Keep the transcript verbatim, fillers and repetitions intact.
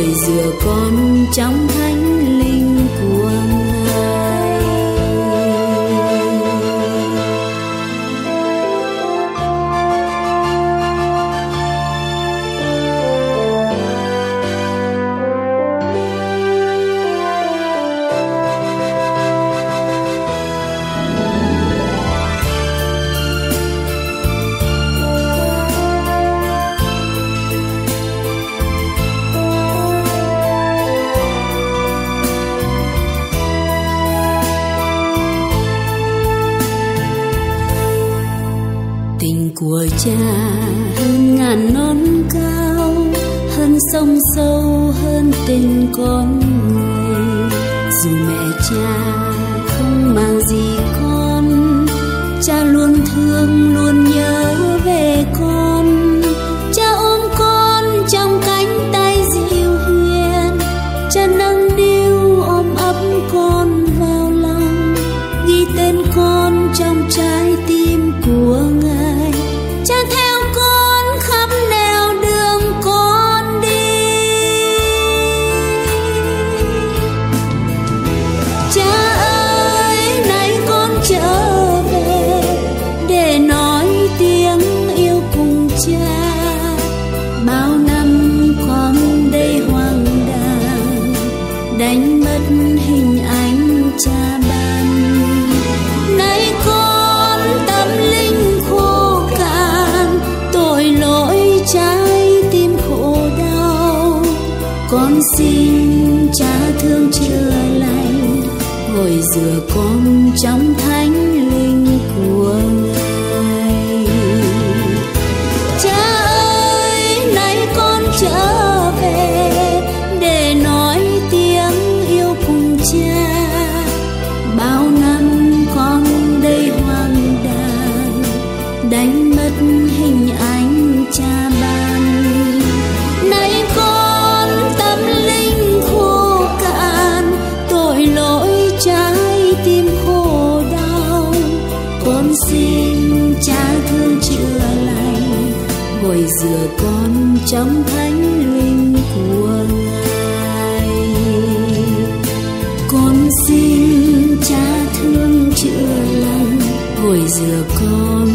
ngồi dựa con trong thánh linh của Ngài. Tình của cha hơn ngàn non cao, hơn sông sâu, hơn tình con người. Dù mẹ cha không mang gì con, cha luôn thương luôn nhớ về con. Cha ôm con trong cánh tay dịu hiền, cha nâng niu ôm ấp con vào lòng, ghi tên con trong trái tim của Ngài. Cha theo con khắp nẻo đường con đi. Cha ơi, nay con trở về để nói tiếng yêu cùng cha. Bao năm con đây hoang đàng, đánh mất hình ảnh cha ban. Nay con tâm linh khô cạn, tội lỗi trái tim khổ đau. Con xin cha thương chữa lành, ngồi dựa con trong thánh linh của Ngài. Cha ơi, nay con trở về để nói tiếng yêu cùng cha. Bao năm con đây hoang đàng, đánh mất hình ảnh cha ban. Nay con tâm linh khô cạn, tội lỗi trái tim khổ đau. Con xin cha thương chữa lành, ngồi dựa con trong thánh linh của Ngài. Con xin cha thương chữa lành, ngồi dựa con